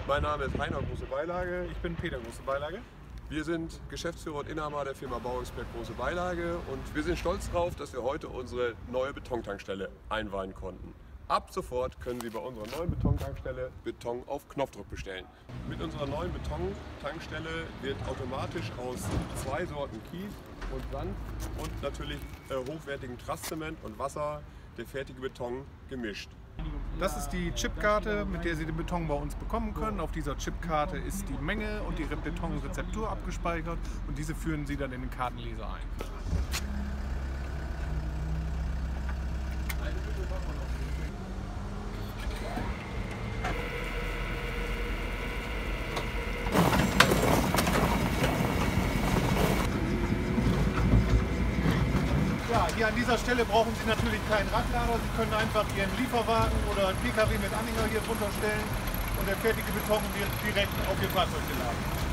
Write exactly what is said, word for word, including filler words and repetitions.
Mein Name ist Heiner Große Beilage. Ich bin Peter Große Beilage. Wir sind Geschäftsführer und Inhaber der Firma Bauexpert Große Beilage und wir sind stolz darauf, dass wir heute unsere neue Betontankstelle einweihen konnten. Ab sofort können Sie bei unserer neuen Betontankstelle Beton auf Knopfdruck bestellen. Mit unserer neuen Betontankstelle wird automatisch aus zwei Sorten Kies und Sand und natürlich äh, hochwertigem Trasszement und Wasser der fertige Beton gemischt. Das ist die Chipkarte, mit der Sie den Beton bei uns bekommen können. Auf dieser Chipkarte ist die Menge und die Betonrezeptur abgespeichert und diese führen Sie dann in den Kartenleser ein. Ja, hier an dieser Stelle brauchen Sie natürlich keinen Radlader. Sie können einfach Ihren Lieferwagen oder einen P K W mit Anhänger hier drunter stellen und der fertige Beton wird direkt auf Ihr Fahrzeug geladen.